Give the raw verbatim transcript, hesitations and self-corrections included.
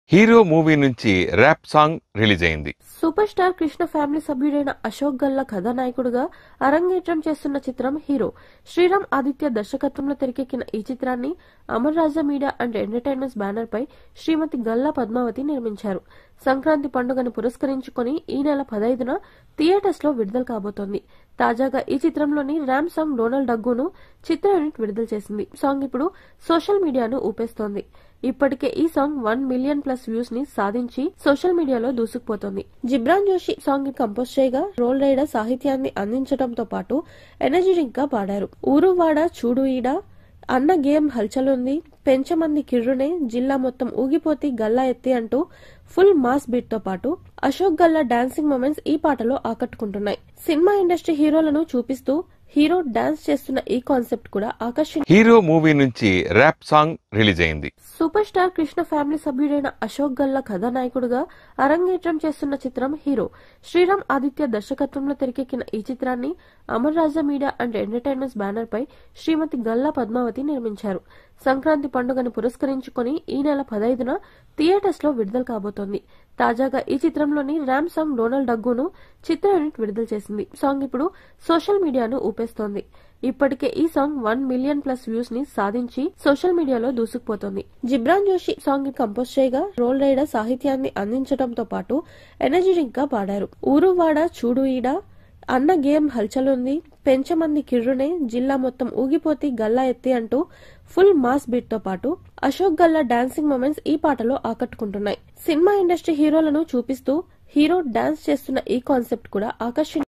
Hero movie నుంచి rap song release అయింది. Super star Krishna family సభ్యుడైన అశోక్ గల్లా కథానాయకుడుగా అరంగేట్రం చేస్తున్న చిత్రం హీరో. శ్రీరామ్ ఆదిత్య దర్శకత్వంలో తెరకెక్కిన ఈ చిత్రాన్ని Amar Raja media and entertainments banner పై శ్రీమతి గల్లా పద్మావతి నిర్మించారు. సంక్రాంతి పండుగను పురస్కరించుకుని ఈ నెల పదైదున థియేటర్స్ లో విడుదల కాబోతోంది. తాజాగా ఈ చిత్రంలోని ర్యామ్ సాంగ్ డోనల్ డగ్గును చిత్ర యూనిట్ విడుదల చేసింది. సాంగ్ ఇప్పుడు సోషల్ మీడియాను ఊపేస్తోంది. ఇప్పటికే ఈ song one million plus views ని సాధించి సోషల్ మీడియాలో దూసుకుపోతోంది. జిబ్రాన్ జోషి సాంగ్ ని కంపోజ్ చేయగా రోల్ రైడర్ సాహిత్యాన్ని అందించడంతో పాటు ఎనర్జెటిక్ గా పాడారు. ఊరు వాడ చూడు ఈడ, అన్న గేమ్ హల్చలుంది, పెంచమంది కిర్రునే, జిల్లా మొత్తం ఊగిపోతి గల్లా ఎత్తి అంటూ ఫుల్ మాస్ బీట్ తో పాటు అశోక్ గల్లా డాన్సింగ్ మూమెంట్స్ ఈ పాటలో ఆకట్టుకుంటున్నాయి. సినిమా ఇండస్ట్రీ హీరోలను చూపిస్తూ హీరో డాన్స్ చేస్తున్న ఈ కాన్సెప్ట్ కూడా ఆకర్షణ. హీరో మూవీ నుంచి ర్యాప్ సాంగ్ రిలీజ్ అయింది. సూపర్ స్టార్ కృష్ణ ఫ్యామిలీ సభ్యుడైన అశోక్ గల్లా కథానాయకుడుగా అరంగేట్రం చేస్తున్న చిత్రం హీరో. శ్రీరామ్ ఆదిత్య దర్శకత్వంలో తెరకెక్కిన ఈ చిత్రాన్ని Amar Raja media and entertainments banner పై శ్రీమతి గల్లా పద్మావతి నిర్మించారు. సంక్రాంతి పండుగను పురస్కరించుకుని ఈ నెల పదైదున థియేటర్స్ లో విడుదల కాబోతోంది. తాజాగా ఈ చిత్రంలోని ర్యామ్ సాంగ్ డోనల్ డగ్గును చిత్ర యూనిట్ విడుదల చేసింది. సాంగ్ ఇప్పుడు సోషల్ మీడియాను ఊపేస్తోంది. ఇప్పటికే ఈ song one million plus views ని సాధించి సోషల్ మీడియాలో దూసుకుపోతోంది. జిబ్రాన్ జోషి సాంగ్ ని కంపోజ్ చేయగా రోల్ రైడర్ సాహిత్యాన్ని అందించడంతో పాటు ఎనర్జెటిక్ గా పాడారు. ఊరు వాడ చూడు ఈడ, అన్న గేమ్ హల్చలుంది, పెంచమంది కిర్రునే, జిల్లా మొత్తం ఊగిపోతి గల్లా ఎత్తి అంటూ ఫుల్ మాస్ బీట్ తో పాటు అశోక్ గల్లా డాన్సింగ్ మూమెంట్స్ ఈ పాటలో ఆకట్టుకుంటున్నాయి. సినిమా ఇండస్ట్రీ హీరోలను చూపిస్తూ హీరో డాన్స్ చేస్తున్న ఈ కాన్సెప్ట్ కూడా ఆకర్షణ.